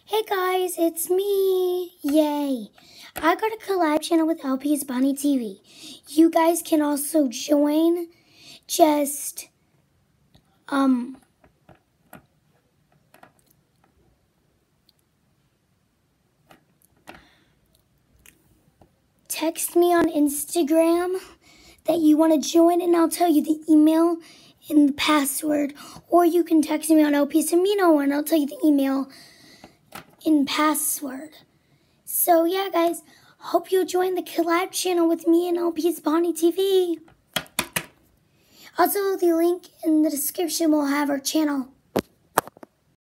Hey guys, it's me! Yay! I got a collab channel with LP's Bonnie TV. You guys can also join. Just, text me on Instagram that you want to join and I'll tell you the email and the password. Or you can text me on LP's Amino and I'll tell you the email and password. So yeah guys, hope you'll join the collab channel with me and LP's Bonnie TV. Also, the link in the description will have our channel.